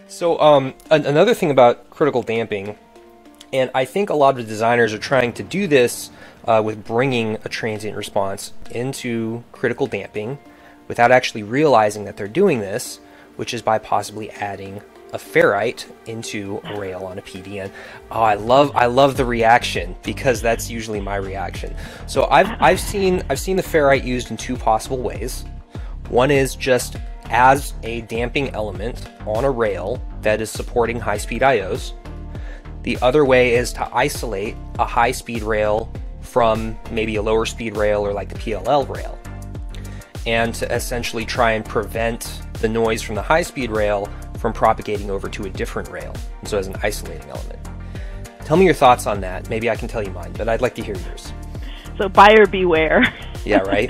So another thing about critical damping, and I think a lot of designers are trying to do this with bringing a transient response into critical damping without actually realizing that they're doing this, which is by possibly adding a ferrite into a rail on a PDN. Oh, I love the reaction, because that's usually my reaction. So I've seen the ferrite used in two possible ways. One is just as a damping element on a rail that is supporting high-speed IOs. The other way is to isolate a high-speed rail from maybe a lower speed rail or like the PLL rail, and to essentially try and prevent the noise from the high-speed rail from propagating over to a different rail, and so as an isolating element. Tell me your thoughts on that. Maybe I can tell you mine, but I'd like to hear yours. So buyer beware. Yeah, right?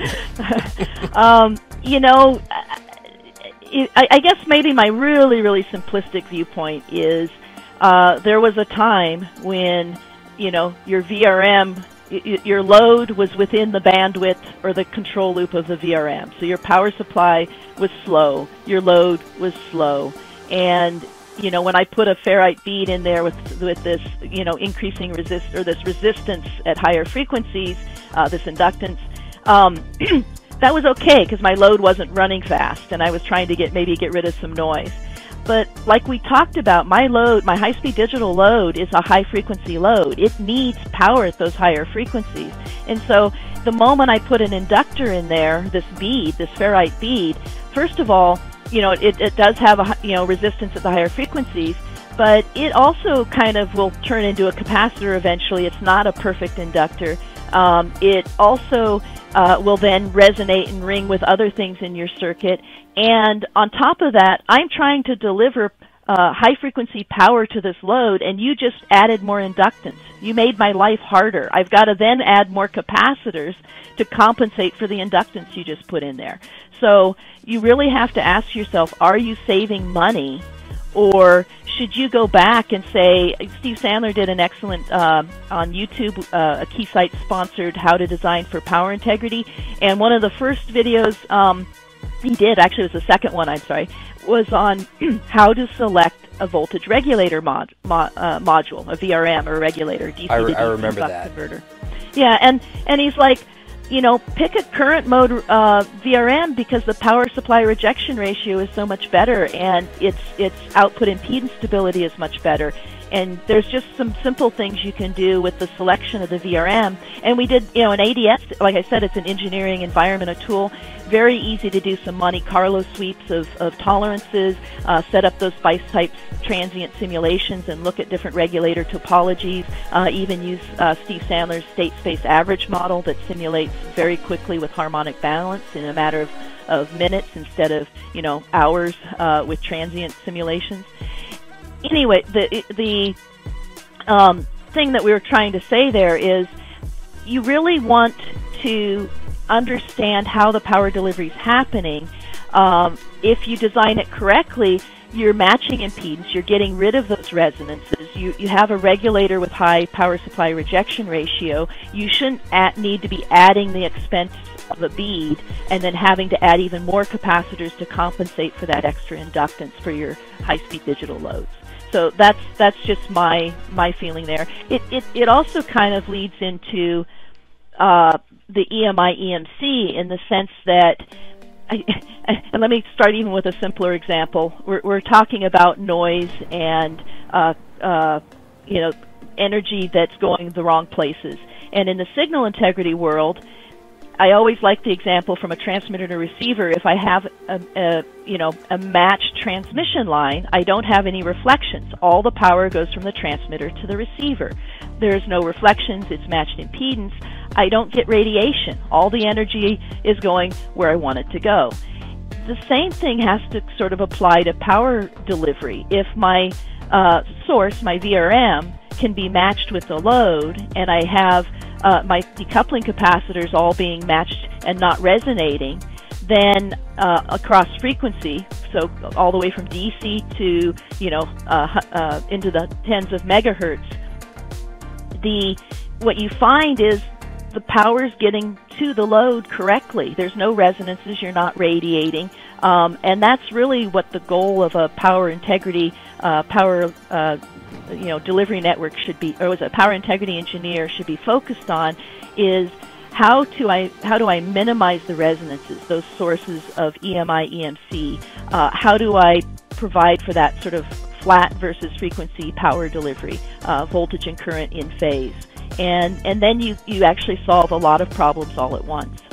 You know, I guess maybe my really simplistic viewpoint is there was a time when, you know, your VRM, your load was within the bandwidth or the control loop of the VRM. So your power supply was slow, your load was slow. And, you know, when I put a ferrite bead in there with this, you know, increasing this resistance at higher frequencies, this inductance, that was okay because my load wasn't running fast and I was trying to maybe get rid of some noise. But like we talked about, my load, my high-speed digital load, is a high-frequency load. It needs power at those higher frequencies. And so the moment I put an inductor in there, this bead, this ferrite bead, first of all, you know, it does have a, you know, resistance at the higher frequencies, but it also kind of will turn into a capacitor eventually. It's not a perfect inductor. It also will then resonate and ring with other things in your circuit. And on top of that, I'm trying to deliver high-frequency power to this load, and you just added more inductance. You made my life harder. I've got to then add more capacitors to compensate for the inductance you just put in there. So you really have to ask yourself, are you saving money? Or should you go back and say, Steve Sandler did an excellent, on YouTube, a Keysight sponsored How to Design for Power Integrity, and one of the first videos he did, actually it was the second one, I'm sorry, was on how to select a voltage regulator module, a VRM or a regulator, DC to DC I remember that. Converter. Yeah, and he's like, you know, pick a current mode VRM because the power supply rejection ratio is so much better, and its output impedance stability is much better. And there's just some simple things you can do with the selection of the VRM. And we did, you know, an ADS, like I said, it's an engineering environment, a tool. Very easy to do some Monte Carlo sweeps of tolerances, set up those SPICE-type transient simulations and look at different regulator topologies, even use Steve Sandler's state space average model that simulates very quickly with harmonic balance in a matter of minutes instead of, you know, hours with transient simulations. Anyway, the thing that we were trying to say there is you really want to understand how the power delivery is happening. If you design it correctly, you're matching impedance, you're getting rid of those resonances, you have a regulator with high power supply rejection ratio. You shouldn't need to be adding the expense of a bead and then having to add even more capacitors to compensate for that extra inductance for your high-speed digital loads. So that's just my feeling there. It also kind of leads into the EMI EMC in the sense that, and let me start even with a simpler example. We're talking about noise and you know, energy that's going the wrong places. And in the signal integrity world, I always like the example from a transmitter to receiver. If I have a matched transmission line, I don't have any reflections. All the power goes from the transmitter to the receiver. There's no reflections. It's matched impedance. I don't get radiation. All the energy is going where I want it to go. The same thing has to sort of apply to power delivery. If my source, my VRM, can be matched with the load, and I have my decoupling capacitors all being matched and not resonating, then across frequency, so all the way from DC to, you know, into the tens of megahertz, what you find is the power's getting to the load correctly. There's no resonances, you're not radiating. And that's really what the goal of a power integrity, delivery network should be, or as a power integrity engineer should be focused on, is how do I minimize the resonances, those sources of EMI, EMC? How do I provide for that sort of flat versus frequency power delivery, voltage and current in phase? And then you actually solve a lot of problems all at once.